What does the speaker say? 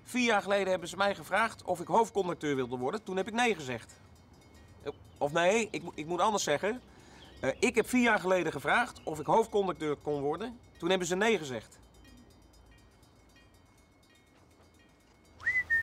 4 jaar geleden hebben ze mij gevraagd of ik hoofdconducteur wilde worden. Toen heb ik nee gezegd. Of nee, ik moet anders zeggen. Ik heb 4 jaar geleden gevraagd of ik hoofdconducteur kon worden. Toen hebben ze nee gezegd.